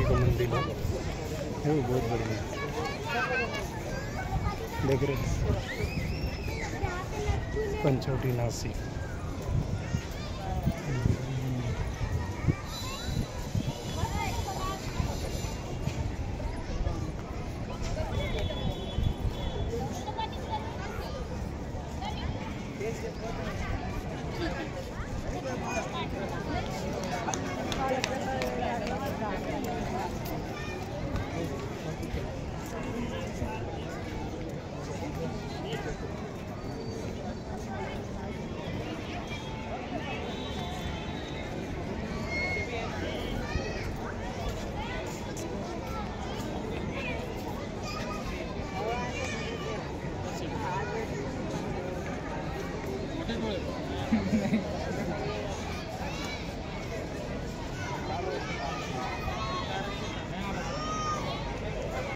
महालक्ष्मी का मंदिर है, वो बहुत बढ़िया देख रहे। पंचवटी नासिक।